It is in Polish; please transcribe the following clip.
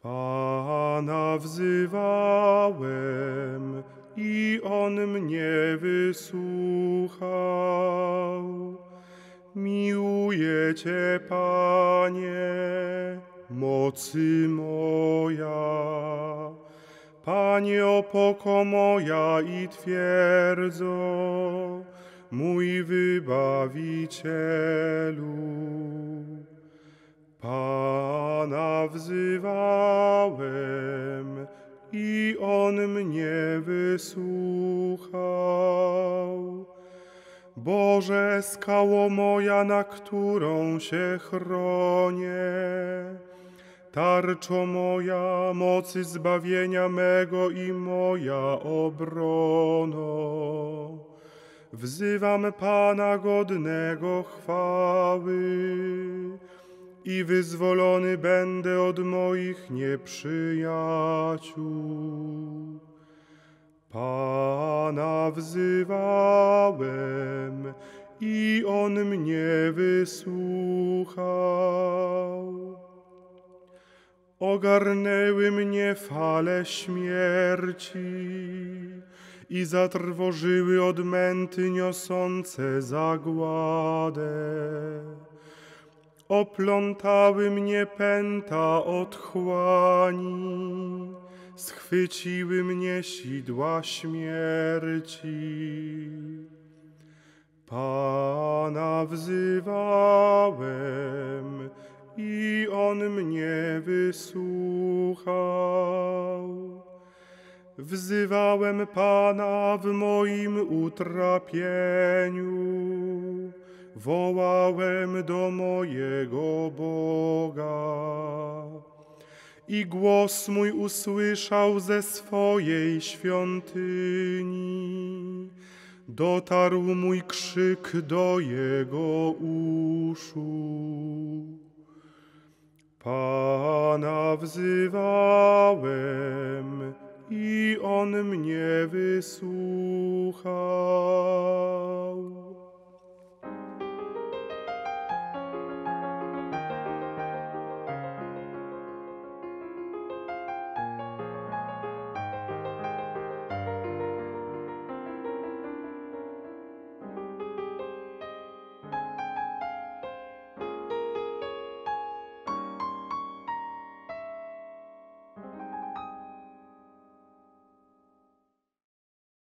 Pana wzywałem i On mnie wysłuchał. Miłuję Cię, Panie, mocy moja. Panie, opoko moja i twierdzo, mój Wybawicielu. Pana wzywałem i On mnie wysłuchał. Boże, skało moja, na którą się chronię, tarczo moja, mocy zbawienia mego i moja obrono. Wzywam Pana godnego chwały i wyzwolony będę od moich nieprzyjaciół. Pana wzywałem i On mnie wysłuchał. Ogarnęły mnie fale śmierci i zatrwożyły odmęty niosące zagładę. Oplątały mnie pęta otchłani, schwyciły mnie sidła śmierci. Pana wzywałem i On mnie wysłuchał. Wzywałem Pana w moim utrapieniu, wołałem do mojego Boga. I głos mój usłyszał ze swojej świątyni, dotarł mój krzyk do Jego uszu. Pana wzywałem i On mnie wysłuchał.